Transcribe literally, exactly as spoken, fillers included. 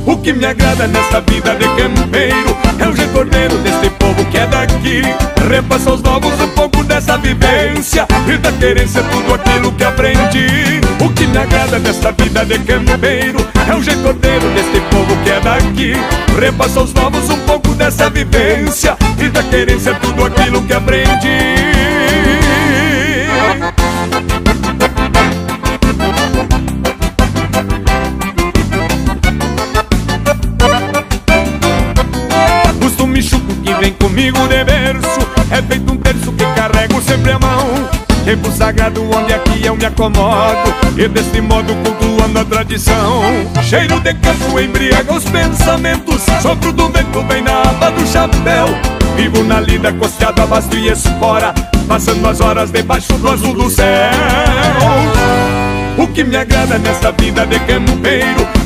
O que me agrada nessa vida de campeiro é o jeito ordeiro desse povo que é daqui. Repassa aos novos um pouco dessa vivência e da querência tudo aquilo que aprendi. O que me agrada nessa vida de campeiro é o jeito ordeiro desse povo que é daqui. Repassa aos novos um pouco dessa vivência e da querência tudo aquilo que aprendi. Costume chuco que vem comigo de berço é feito um terço que carrego sempre a mão. Tempo sagrado onde aqui eu me acomodo e desse modo cultuando a tradição. Cheiro de campo embriaga os pensamentos, sopro do vento vem na aba do chapéu. Vivo na lida costeado a basto e espora, passando as horas debaixo do azul do céu. O que me agrada nessa vida de campeiro